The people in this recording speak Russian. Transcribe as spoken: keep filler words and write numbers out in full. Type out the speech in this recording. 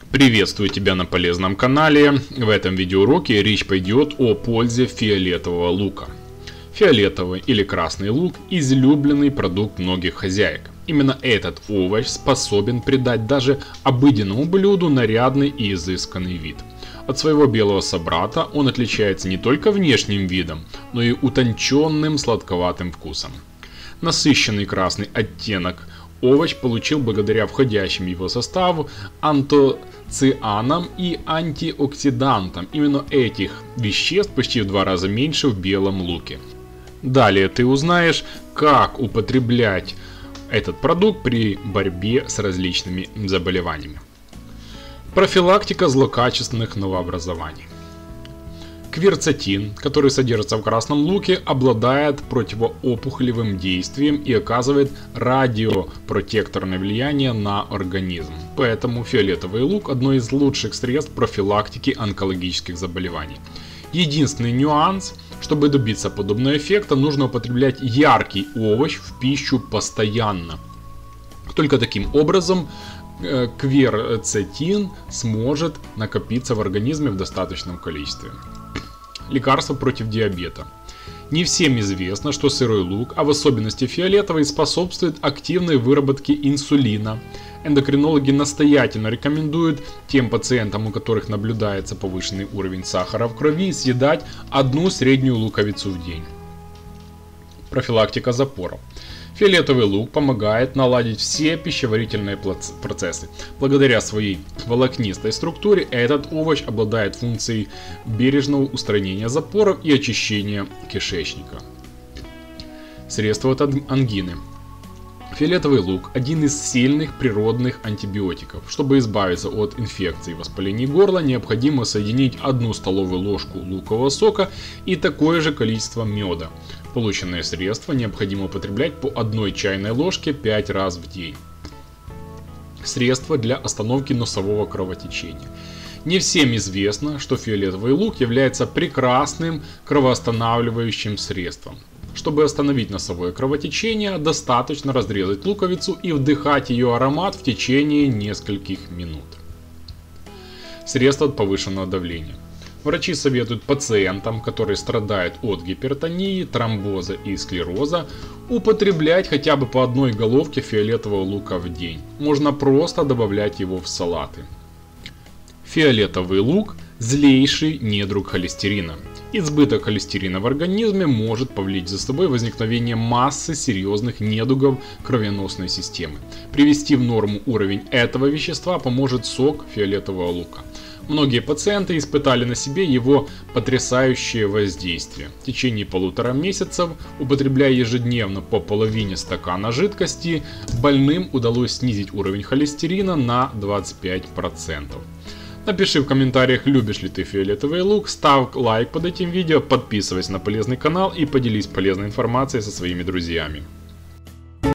Приветствую тебя на полезном канале. В этом видеоуроке речь пойдет о пользе фиолетового лука. Фиолетовый или красный лук – излюбленный продукт многих хозяек. Именно этот овощ способен придать даже обыденному блюду нарядный и изысканный вид. От своего белого собрата он отличается не только внешним видом, но и утонченным сладковатым вкусом. Насыщенный красный оттенок овощ получил благодаря входящим в его состав антоцианам и антиоксидантам. Именно этих веществ почти в два раза меньше в белом луке. Далее ты узнаешь, как употреблять этот продукт при борьбе с различными заболеваниями. Профилактика злокачественных новообразований. Кверцетин, который содержится в красном луке, обладает противоопухолевым действием и оказывает радиопротекторное влияние на организм. Поэтому фиолетовый лук – одно из лучших средств профилактики онкологических заболеваний. Единственный нюанс – чтобы добиться подобного эффекта, нужно употреблять яркий овощ в пищу постоянно. Только таким образом кверцетин сможет накопиться в организме в достаточном количестве. Лекарства против диабета. Не всем известно, что сырой лук, а в особенности фиолетовый, способствует активной выработке инсулина. Эндокринологи настоятельно рекомендуют тем пациентам, у которых наблюдается повышенный уровень сахара в крови, съедать одну среднюю луковицу в день. Профилактика запоров. Фиолетовый лук помогает наладить все пищеварительные процессы. Благодаря своей волокнистой структуре этот овощ обладает функцией бережного устранения запоров и очищения кишечника. Средства от ангины. Фиолетовый лук – один из сильных природных антибиотиков. Чтобы избавиться от инфекций и воспалений горла, необходимо соединить одну столовую ложку лукового сока и такое же количество меда. Полученное средство необходимо употреблять по одной чайной ложке пять раз в день. Средство для остановки носового кровотечения. Не всем известно, что фиолетовый лук является прекрасным кровоостанавливающим средством. Чтобы остановить носовое кровотечение, достаточно разрезать луковицу и вдыхать ее аромат в течение нескольких минут. Средства от повышенного давления. Врачи советуют пациентам, которые страдают от гипертонии, тромбоза и склероза, употреблять хотя бы по одной головке фиолетового лука в день. Можно просто добавлять его в салаты. Фиолетовый лук – злейший недруг холестерина. Избыток холестерина в организме может повлечь за собой возникновение массы серьезных недугов кровеносной системы. Привести в норму уровень этого вещества поможет сок фиолетового лука. Многие пациенты испытали на себе его потрясающее воздействие. В течение полутора месяцев, употребляя ежедневно по половине стакана жидкости, больным удалось снизить уровень холестерина на двадцать пять процентов. Напиши в комментариях, любишь ли ты фиолетовый лук, ставь лайк под этим видео, подписывайся на полезный канал и поделись полезной информацией со своими друзьями.